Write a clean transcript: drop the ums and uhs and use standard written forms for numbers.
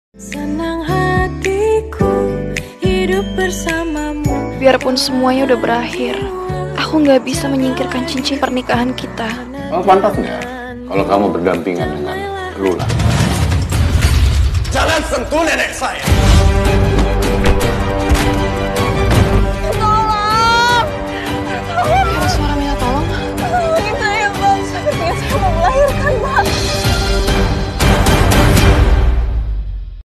Senang hatiku hidup bersamamu. Biarpun semuanya udah berakhir, aku nggak bisa menyingkirkan cincin pernikahan kita. Oh, pantas nggak kalau kamu berdampingan dengan Lula? Jangan sentuh nenek saya.